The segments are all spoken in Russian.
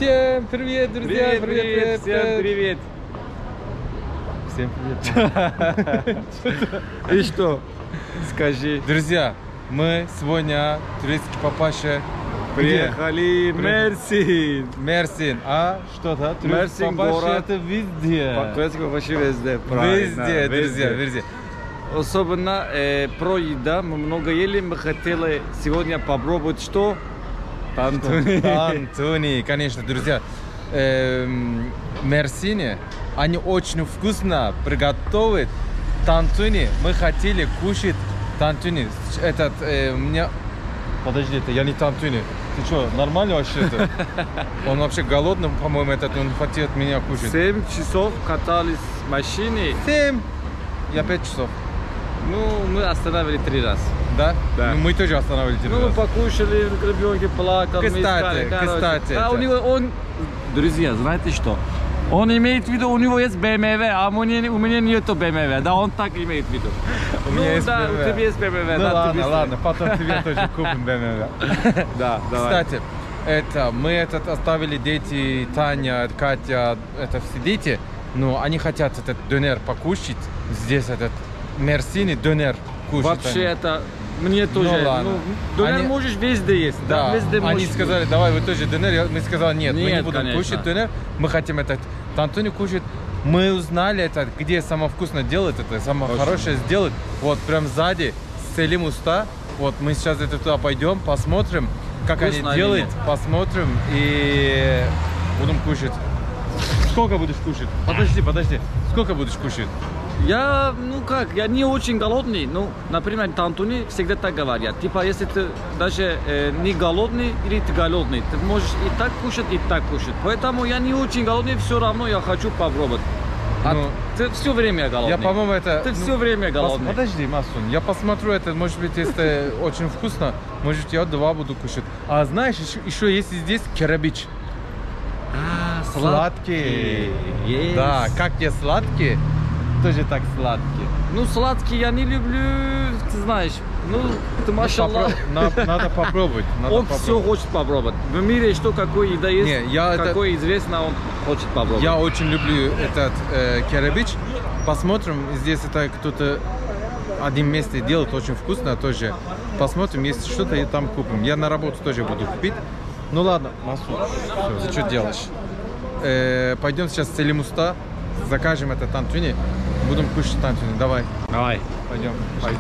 Всем привет, друзья! Привет, всем привет! Всем привет! И что? Скажи. Друзья, мы сегодня турецкий папаша. Приехали Мерсин. Мерсин, а что-то? Мерсин город. Это везде. Турецкий папаша везде. Везде, друзья, везде. Особенно про еда. Мы много ели, мы хотели сегодня попробовать что? Тантуни. Тантуни, конечно, друзья. В Мерсине они очень вкусно приготовят тантуни. Мы хотели кушать тантуни. Этот, мне... Подожди, это я не тантуни. Ты что, нормально вообще это? Он вообще голодный, по-моему, этот, он хотел меня кушать. 7 часов катались в машине. 7? Я 5 часов. Ну, мы остановили 3 раза. Да? Да. Ну, мы тоже остановили 3 раза. Ну, покушали, ребенки плакали. Кстати. Он, друзья, знаете что? Он имеет в виду, у него есть BMW, а у меня нету BMW. Да, он так имеет в виду. У меня есть да, BMW. у тебя есть BMW. Ну да, ладно, потом тебе тоже купим BMW. Да, давай. Кстати, мы оставили дети, Таня, Катя, это все дети, но они хотят этот донер покушать. Здесь этот Мерсини донер кушать. Вообще это мне тоже. ладно. Донер можешь везде есть. Да, везде они можешь. сказали, давай вы тоже донер. Мы сказали, нет, мы не будем конечно. кушать донер. Мы хотим этот тантуни кушать. Мы узнали это, где самое вкусное делать, это самое хорошее сделать. Вот прям сзади, Селим Уста. Вот мы сейчас это туда пойдем, посмотрим, как Вкусно они делают, посмотрим и будем кушать. Сколько будешь кушать? Подожди. Сколько будешь кушать? Я не очень голодный. Ну, например, тантуни всегда так говорят. Типа, если ты даже не голодный или ты голодный, ты можешь и так кушать, и так кушать. Поэтому я не очень голодный, все равно я хочу попробовать. А ты все время голодный. Я, по-моему, это... Ты все время голодный. Подожди, Масун, я посмотрю это, может быть, если очень вкусно, может, я 2 буду кушать. А знаешь, еще есть здесь керебич. Сладкий. Yes. Да, как я сладкий, тоже так сладкий. Ну, сладкий я не люблю, ты знаешь. Ну, ты, машаллах. Надо попробовать. Он все хочет попробовать. В мире что, какой еда есть, какой известно, он хочет попробовать. Я очень люблю этот керебич. Посмотрим, здесь это кто-то один месте делает очень вкусно тоже. Посмотрим, если что-то и там купим. Я на работу тоже буду купить. Ну ладно, Масуд, ты что делаешь? Пойдем сейчас в Селим Уста, закажем это тантуни, будем кушать тантуни. Давай. Пойдем.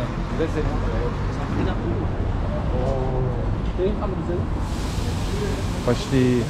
Почти.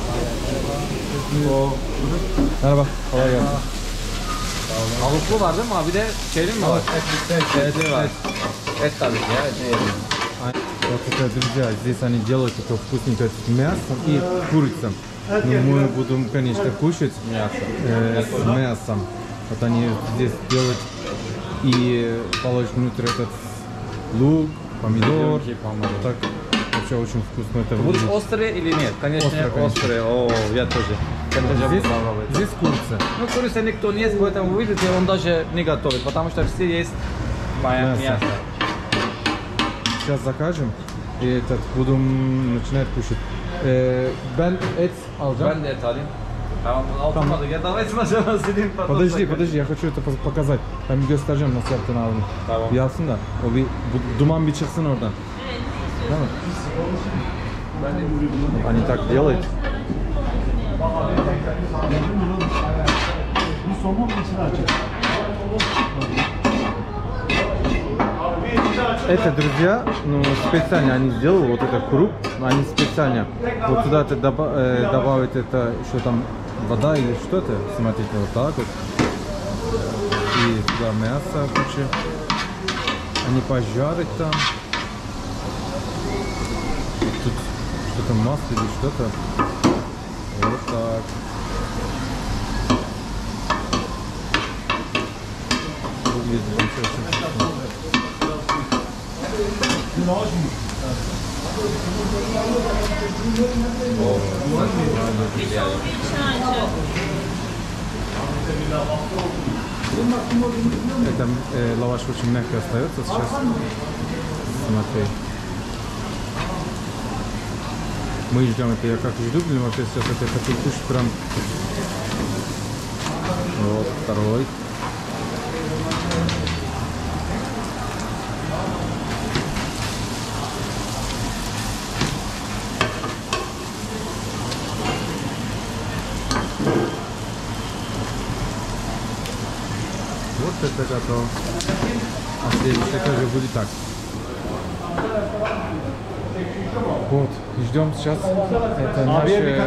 Merhaba, kolay gelsin. Tavuklu var değil mi abi? Bir de şeyli mi var? Et var. Et tabii ki ya. Et yiyelim. Вот это, друзья, здесь они делают это вкусненько с мясом и курицей. Но мы будем, конечно, кушать с мясом. Вот они здесь делают и положить внутрь этот лук, помидор. Так вообще очень вкусно это Будешь выглядит. острый или нет? Конечно, острый. О, я тоже. Здесь курица. Ну, курица никто не ест, поэтому вы видите, он даже не готовит, потому что все есть мясо. Сейчас закажем и этот будем начинать кушать. Ben et alacağım. Ben de et alayım. Tamam. Ya da etmezsen sileyim. Подожди, я хочу это показать. Ben göstereceğim nasıl yaptığını abim. Tamam. Yapsın da o duman bir çıksın oradan. Değil mi? Они так делают. Это, друзья, ну, специально они сделали вот это круг, они специально вот сюда добавят это, что там, вода или что-то, смотрите, вот так вот. И туда мясо куча. Они пожарят там. Тут что-то масло или что-то. Вот так. Выглядит очень вкусно. Это лаваш очень мягко остается сейчас. Смотри. Мы ждем это, я как жду, блин, вообще сейчас это хочу кушать прям. Вот, второй. Вот это готово. А следующее тоже будет так. Вот, ждем сейчас. Это наши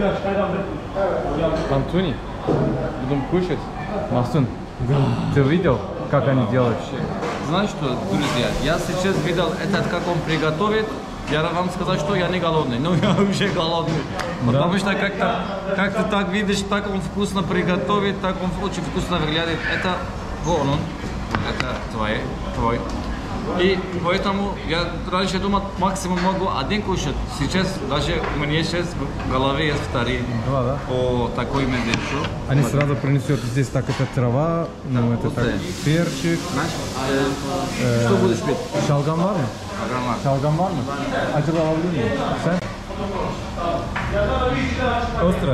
Антони. Будем кушать. Махсун, ты видел, как они делают? Знаешь что, друзья, я сейчас видел этот, как он приготовит. Я вам сказал, что я не голодный, но я уже голодный. Потому что как ты так видишь, так он вкусно приготовит, так он очень вкусно выглядит. Это вон он, это твой. И поэтому я раньше думал, максимум могу один кушать. Сейчас даже у меня сейчас в голове есть вторые. Два, да? О, такой медведь. Они сразу принесут здесь так, это трава, ну это так, перчик. Что будешь пить? Шалгам var mı? Şalgam var mı? Acılı alabilir miyim? Sen? Ostra.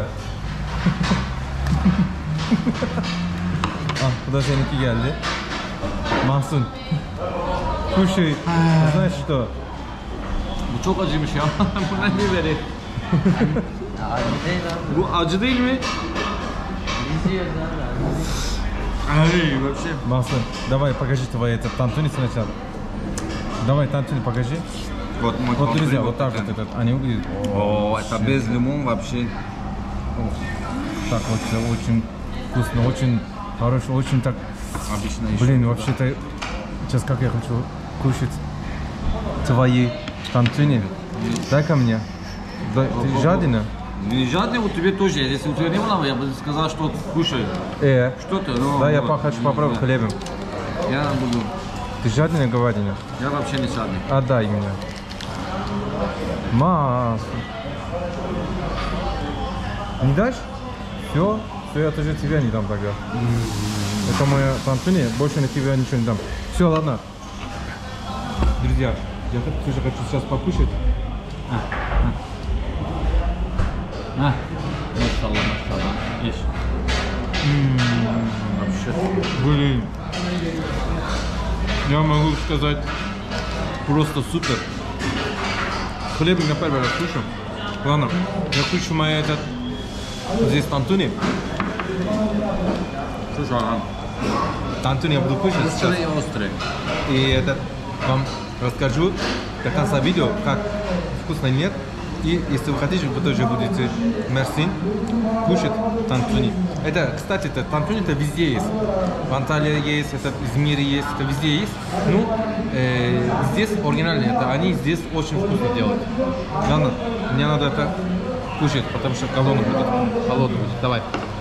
Ah, bu da seninki geldi. Mahsun. Kuşu. Знаешь что? Bu çok acıymış ya. Bu ne biberi? Acı değil abi. Bu acı değil mi? Biz yiyoruz abi. Ay, вообще. Mahsun, давай покажи твои это тантуни сначала. Давай тантуни покажи. Вот мой Вот друзья, конфликт, вот так вот этот, они выглядят. О, это без лимона вообще. Так вот, очень вкусно, очень хорошо, очень так. Обычно еще. Блин, вообще-то сейчас как я хочу кушать твои тантуни. Дай ко мне. Да, ты жадина? Не жадный, у тебя тоже. Если у тебя не было, я бы сказал, что кушай. Что ты? Ну, Да, я вот. хочу попробовать хлебом. Я буду. Ты жадина, говядина? Я вообще не жадный. Отдай мне. Масло. Не дашь? Все, я тоже тебя не дам тогда. Это моя тантуни, больше на тебя ничего не дам. Все, ладно. Друзья, я тоже хочу сейчас покушать. Maşallah. Ешь. Вообще. Блин. Я могу сказать, просто супер. Хлеб на первый раз кушаю. Ладно, я кушаю моя этот... Здесь тантуни. Слушай, Тантуни я буду кушать сейчас. острый и острый. И это вам расскажу до конца видео, как вкусно или нет. И если вы хотите, вы тоже будете мерси кушать тантуни. Это, кстати, это тантуни это везде есть. В Анталии есть, это в Измире есть, это везде есть. Ну, здесь оригинальные, это они здесь очень вкусно делают. Ладно, мне надо это кушать, потому что голодный будет. Холодный будет. Давай.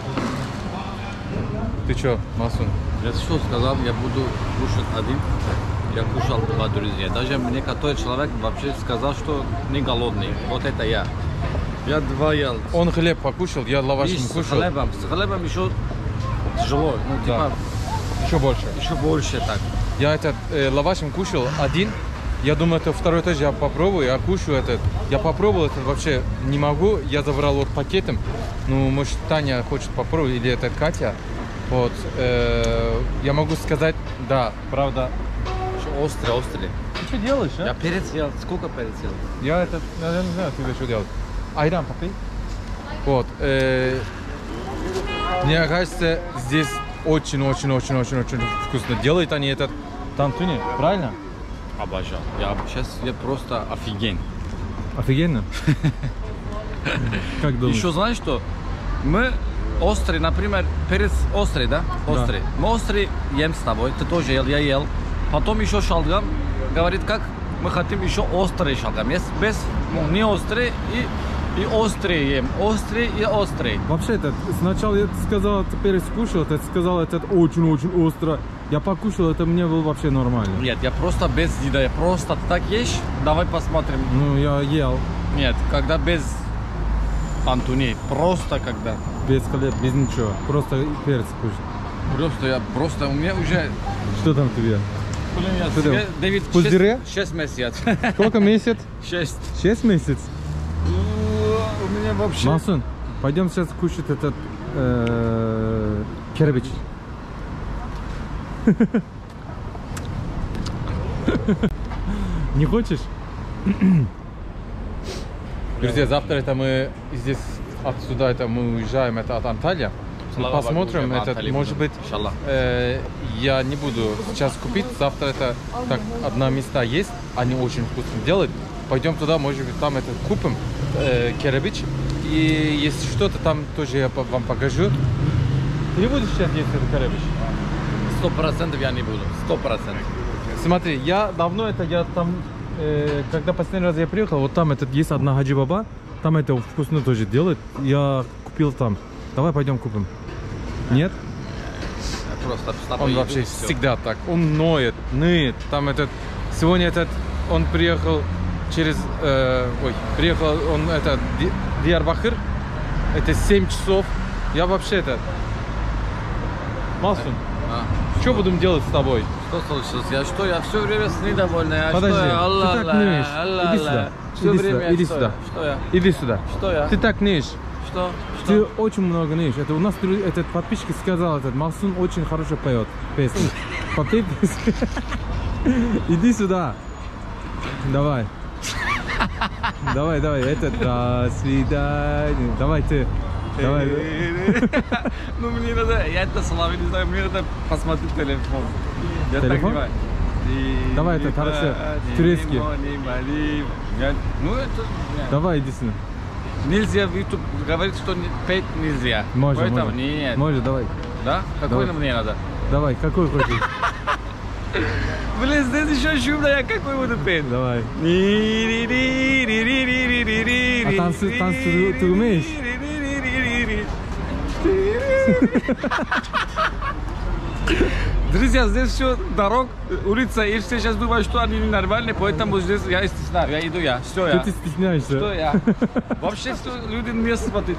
Ты чё, Масун? Я что сказал, я буду кушать один. Я кушал два, друзья. Даже мне какой человек вообще сказал, что не голодный. Вот это я. Я два ел. Он хлеб покушал, я лавашем С кушал. хлебом еще тяжело. Ну, Да. типа, Еще больше. еще больше так. Я этот лавашем кушал один. Я думаю, это второй этаж я попробую, я кушаю этот. Я попробовал это вообще не могу. Я забрал вот пакетом. Ну, может, Таня хочет попробовать, или это Катя. Вот. Я могу сказать, да, правда. Острый, острый. Ты что делаешь, а? Я перец ел. Сколько перец ел? Я это, я не знаю, тебе что делать. Айран попей. Вот. Мне кажется, здесь очень вкусно делают они этот тантуни, правильно? Обожал. Я просто офиген. Офигенно. Как думаешь? Еще знаешь что? Мы острый, например, перец острый, да? Острый. Мы острый ем с тобой. Ты тоже ел, я ел. Потом еще шалгам говорит, как мы хотим еще острый шалгам. Есть без, ну, не острый и острый ем. Острый и острый. Вообще, это, сначала я сказал, ты перец кушал, ты сказал, это очень остро. Я покушал, это мне было вообще нормально. Нет, я просто без еды. Я просто так ешь. Давай посмотрим. Ну, я ел. Нет, когда без Антони. Просто когда. Без хлеба, без ничего. Просто перец кушать. Просто у меня уже... Что там тебе? Блин, я Что Дэвид, Пузыре? 6 месяцев. Сколько месяц? 6. 6 месяцев? мне вообще... Масун, пойдем сейчас кушать этот керебич. Не хочешь? Друзья, завтра это мы здесь отсюда это мы уезжаем, это от Анталии. Мы посмотрим, это может быть. Я не буду сейчас купить. Завтра это так одно место есть, они очень вкусно делают. Пойдем туда, может быть там это купим керебич. И если что-то там тоже я вам покажу. Ты не будешь сейчас есть этот керебич? 100% я не буду. 100%. Смотри, я давно это, я там, когда последний раз я приехал, вот там этот есть одна Хаджи Баба, там это вкусно тоже делает, я купил там. Давай пойдем купим. Нет? Просто Он вообще всегда так, он ноет, ныет. Там этот, сегодня этот, он приехал через, приехал он это, Диярбахыр, это 7 часов. Я вообще это, Масун. Что будем делать с тобой? Что случилось? Я все время с недовольной. Подожди, ты так ныешь. Иди сюда. Иди сюда. Что я? Иди сюда. Что я? Ты так ныешь. Что? Ты очень много ныешь. Это у нас этот подписчик сказал, этот Масун очень хорошо поет песни. Попей песню. Иди сюда. Давай. Давай, это до свидания. Давай ты. Давай. Ну мне надо, я это слова не знаю, мне надо посмотреть телефон. Я так Телефон? понимаю. Давай, это хорошо. Турецкий. Ну это... Давай, иди сюда. Нельзя, в YouTube говорит, что петь нельзя. Можно, Поэтому можно. нет. Можно, давай. Да? Какой мне надо? Давай, какой хочешь? Блин, здесь еще шумно, я какой буду петь? Давай. А танцы ты умеешь? Друзья, здесь все дорог, улица, и все сейчас думают, что они ненормальные, поэтому здесь я стесняюсь, я иду я, все я. Ты стесняешься? Что я? Вообще, что люди мне смотрят.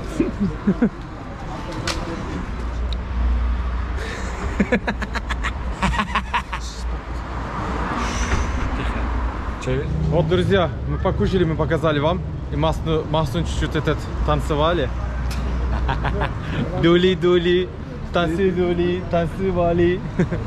Вот, друзья, мы покушали, мы показали вам. И Масун чуть-чуть этот танцевали. Дули, танцевали.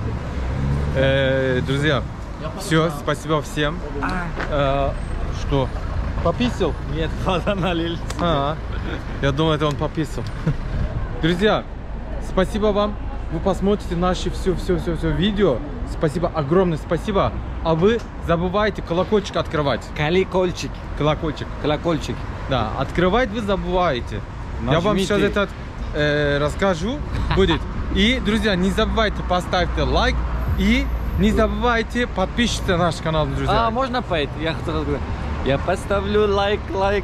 Друзья, все, спасибо всем. Что? Пописал? Нет, вода налил. Я думал, это он пописал. Друзья, спасибо вам. Вы посмотрите наши все видео. Спасибо, огромное спасибо. А вы забывайте колокольчик открывать. Колокольчик. Колокольчик. Да, открывать вы забываете. Нажмите. Я вам сейчас этот расскажу. Будет. И, друзья, не забывайте поставить лайк. И не забывайте подписываться на наш канал, друзья. А, можно петь? Я хотел говорить. Я поставлю лайк.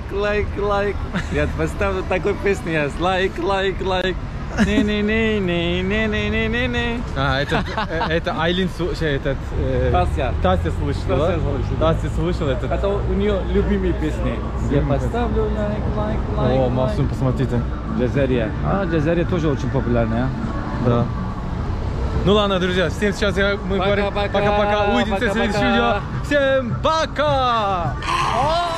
Я поставлю такой песню. Я лайк. Не. Это Айлин, Тася слышала. Тася слышала это. Это у нее любимые песни. Я поставлю лайк. О, Масун, посмотрите. Джазерия. Джазерия тоже очень популярная. Да. Ну ладно, друзья, всем сейчас мы говорим пока-пока. Увидимся в следующем видео. Всем пока!